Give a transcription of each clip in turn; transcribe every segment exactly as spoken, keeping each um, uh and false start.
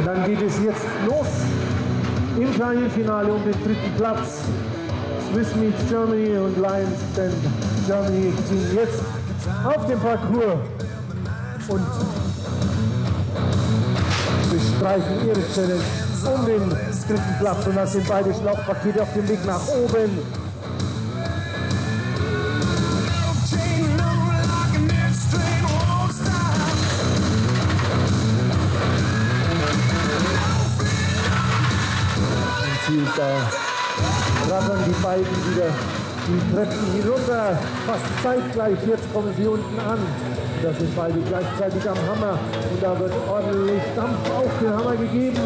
Dann geht es jetzt los im kleinen Finale um den dritten Platz. Swiss meets Germany und Lions denn Germany ziehen jetzt auf dem Parcours und bestreichen ihre Challenge um den dritten Platz. Und das sind beide Schlauchpakete auf dem Weg nach oben. Und da rattern die beiden wieder die Treppen hinunter, fast zeitgleich. Jetzt kommen sie unten an. Da sind beide gleichzeitig am Hammer und da wird ordentlich Dampf auf den Hammer gegeben.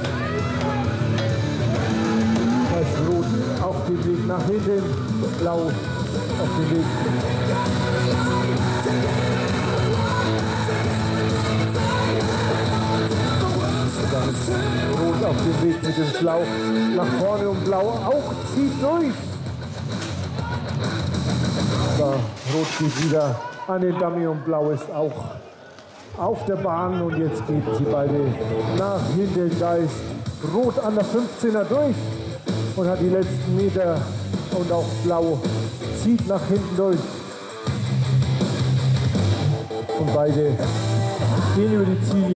Das Rot auf dem Weg nach hinten, Blau auf dem Weg. Dann ist Rot auf dem Weg mit dem Schlauch nach vorne und Blau auch zieht durch. Da Rot geht wieder an den Dummy und Blau ist auch auf der Bahn und jetzt geht sie beide nach hinten. Da ist Rot an der fünfzehner durch und hat die letzten Meter und auch Blau zieht nach hinten durch. Und beide gehen über die Ziele.